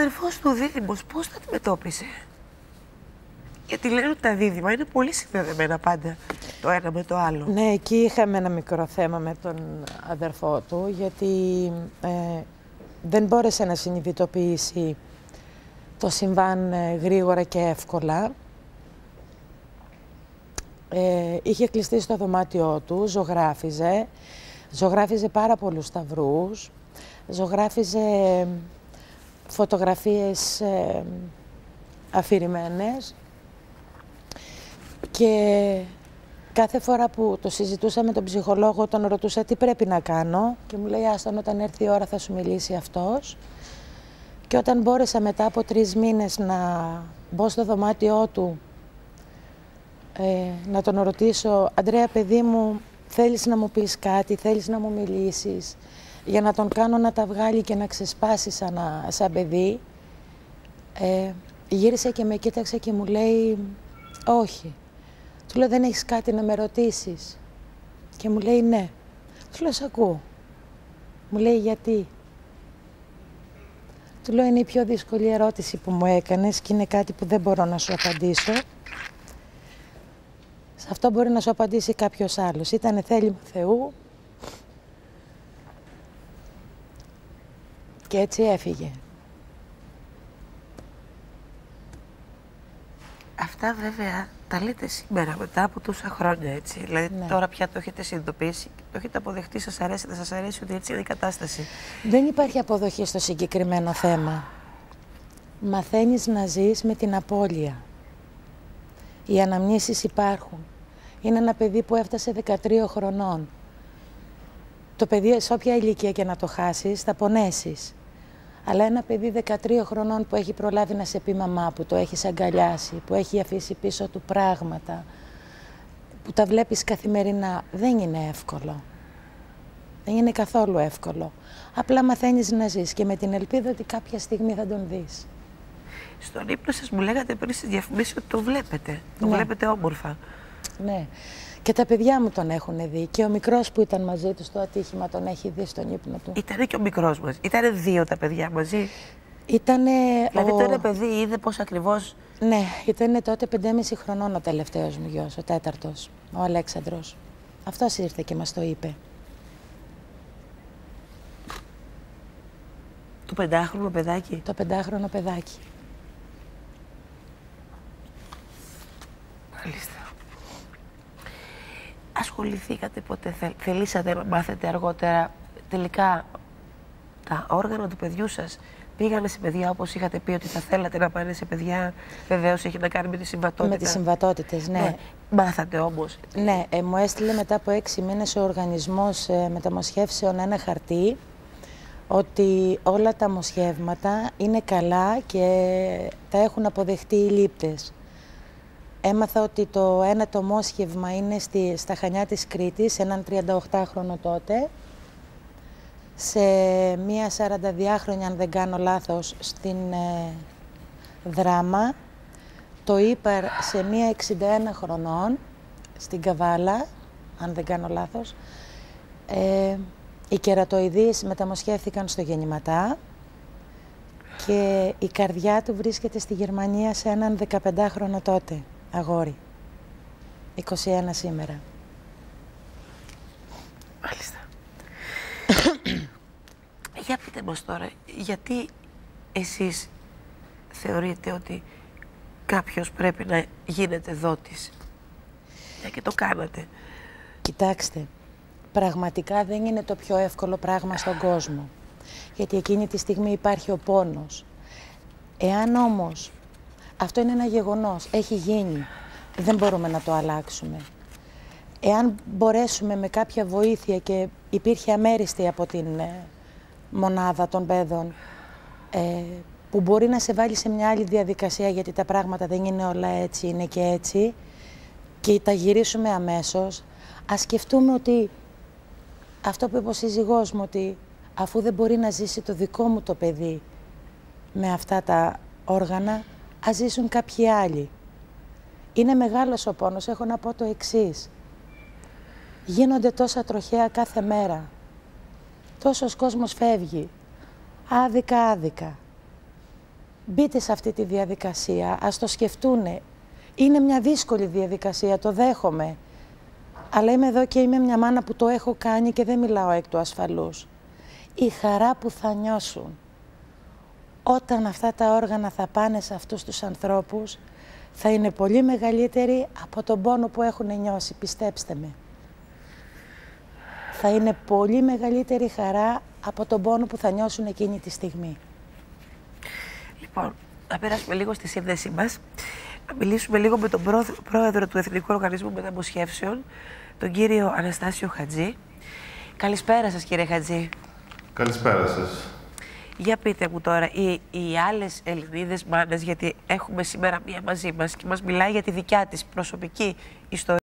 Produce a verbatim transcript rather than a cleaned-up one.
αδερφός του δίδυμος πώς το αντιμετώπισε? Γιατί λένε ότι τα δίδυμα είναι πολύ συνδεδεμένα πάντα το ένα με το άλλο. Ναι, εκεί είχαμε ένα μικρό θέμα με τον αδερφό του, γιατί ε, δεν μπόρεσε να συνειδητοποιήσει το συμβάν ε, γρήγορα και εύκολα. Ε, είχε κλειστεί στο δωμάτιό του, ζωγράφιζε, ζωγράφιζε πάρα πολλούς σταυρούς, ζωγράφιζε φωτογραφίες ε, αφηρημένες και κάθε φορά που το συζητούσα με τον ψυχολόγο, τον ρωτούσα τι πρέπει να κάνω και μου λέει άστον, όταν έρθει η ώρα θα σου μιλήσει αυτός. Και όταν μπόρεσα μετά από τρεις μήνες να μπω στο δωμάτιό του, ε, να τον ρωτήσω, Αντρέα παιδί μου, θέλεις να μου πεις κάτι, θέλεις να μου μιλήσεις, για να τον κάνω να τα βγάλει και να ξεσπάσει σαν, σαν παιδί, ε, γύρισε και με κοίταξε και μου λέει όχι. Του λέω δεν έχεις κάτι να με ρωτήσεις? Και μου λέει ναι. Του λέω σ' ακούω. Μου λέει γιατί? Του λέω είναι η πιο δύσκολη ερώτηση που μου έκανες και είναι κάτι που δεν μπορώ να σου απαντήσω. Σε αυτό μπορεί να σου απαντήσει κάποιος άλλος. Ήτανε θέλημα Θεού και έτσι έφυγε. Αυτά βέβαια τα λέτε σήμερα μετά από τόσα χρόνια, έτσι. Δηλαδή Ναι. τώρα πια το έχετε συνειδητοποιήσει, το έχετε αποδεχτεί, σας αρέσει, δεν σας αρέσει ότι έτσι είναι η κατάσταση. Δεν υπάρχει αποδοχή στο συγκεκριμένο θέμα. Μαθαίνεις να ζεις με την απώλεια. Οι αναμνήσεις υπάρχουν. Είναι ένα παιδί που έφτασε δεκατρία χρονών. Το παιδί, σε όποια ηλικία και να το χάσεις, θα πονέσεις. Αλλά ένα παιδί δεκατρία χρονών που έχει προλάβει να σε πει μαμά, που το έχεις αγκαλιάσει, που έχει αφήσει πίσω του πράγματα, που τα βλέπεις καθημερινά, δεν είναι εύκολο. Δεν είναι καθόλου εύκολο. Απλά μαθαίνεις να ζεις και με την ελπίδα ότι κάποια στιγμή θα τον δεις. Στον ύπνο σας μου λέγατε πριν στις διαφημίσεις ότι το βλέπετε. Το Ναι. βλέπετε όμορφα. Ναι. Και τα παιδιά μου τον έχουν δει. Και ο μικρός που ήταν μαζί του στο ατύχημα τον έχει δει στον ύπνο του. Ήτανε και ο μικρός μας. Ήτανε δύο τα παιδιά μαζί. Ήτανε. Δηλαδή ο... το ένα παιδί είδε πώς ακριβώς. Ναι, ήταν τότε πεντέμισι χρονών ο τελευταίος μου γιος, ο τέταρτος, ο Αλέξανδρος. Αυτός ήρθε και μας το είπε. Το πεντάχρονο παιδάκι. Το πεντάχρονο παιδάκι. Μάλιστα. Ασχοληθήκατε ποτέ, θε, θελήσατε να μάθετε αργότερα τελικά τα όργανα του παιδιού σας πήγανε σε παιδιά όπως είχατε πει ότι θα θέλατε να πάνε σε παιδιά? Βεβαίως έχει να κάνει με τη συμβατότητα. Με τις συμβατότητες, ναι. ναι. Μάθατε όμως. Ναι, ε, μου έστειλε μετά από έξι μήνες ο οργανισμός ε, μεταμοσχεύσεων ένα χαρτί ότι όλα τα μοσχεύματα είναι καλά και τα έχουν αποδεχτεί οι λήπτες. Έμαθα ότι το ένα το μόσχευμα είναι στη, στα Χανιά της Κρήτης, έναν τριανταοκτάχρονο τότε, σε μία σαρανταδυάχρονη, αν δεν κάνω λάθος, στην ε, Δράμα, το ύπαρ σε μία εξήντα ένα χρονών, στην Καβάλα, αν δεν κάνω λάθος. Ε, οι κερατοειδείς μεταμοσχεύθηκαν στο γεννηματά και η καρδιά του βρίσκεται στη Γερμανία σε έναν δεκαπεντάχρονο τότε αγόρι. είκοσι ένα σήμερα. Μάλιστα. Για πείτε μας τώρα, γιατί εσείς θεωρείτε ότι κάποιος πρέπει να γίνεται δότης? Για και το κάνατε. Κοιτάξτε, πραγματικά δεν είναι το πιο εύκολο πράγμα στον κόσμο. Γιατί εκείνη τη στιγμή υπάρχει ο πόνος. Εάν όμως αυτό είναι ένα γεγονός, έχει γίνει, δεν μπορούμε να το αλλάξουμε. Εάν μπορέσουμε με κάποια βοήθεια, και υπήρχε αμέριστη από την ε, μονάδα των παιδών, ε, που μπορεί να σε βάλει σε μια άλλη διαδικασία, γιατί τα πράγματα δεν είναι όλα έτσι, είναι και έτσι, και τα γυρίσουμε αμέσως, ας σκεφτούμε ότι αυτό που είπε ο σύζυγός μου, ότι αφού δεν μπορεί να ζήσει το δικό μου το παιδί με αυτά τα όργανα, ας ζήσουν κάποιοι άλλοι. Είναι μεγάλος ο πόνος. Έχω να πω το εξής. Γίνονται τόσα τροχαία κάθε μέρα. Τόσος κόσμος φεύγει. Άδικα, άδικα. μπείτε σε αυτή τη διαδικασία, ας το σκεφτούνε. Είναι μια δύσκολη διαδικασία, το δέχομαι. Αλλά είμαι εδώ και είμαι μια μάνα που το έχω κάνει και δεν μιλάω εκ του ασφαλούς. Η χαρά που θα νιώσουν όταν αυτά τα όργανα θα πάνε σε αυτούς τους ανθρώπους θα είναι πολύ μεγαλύτερη από τον πόνο που έχουν νιώσει, πιστέψτε με. Θα είναι πολύ μεγαλύτερη χαρά από τον πόνο που θα νιώσουν εκείνη τη στιγμή. Λοιπόν, να περάσουμε λίγο στη σύνδεσή μας. Να μιλήσουμε λίγο με τον πρόεδρο του Εθνικού Οργανισμού Μεταμοσχεύσεων, τον κύριο Αναστάσιο Χατζή. Καλησπέρα σας, κύριε Χατζή. Καλησπέρα σας. Για πείτε μου τώρα, οι, οι άλλες Ελληνίδες μάνες, γιατί έχουμε σήμερα μία μαζί μας και μας μιλάει για τη δικιά της προσωπική ιστορία.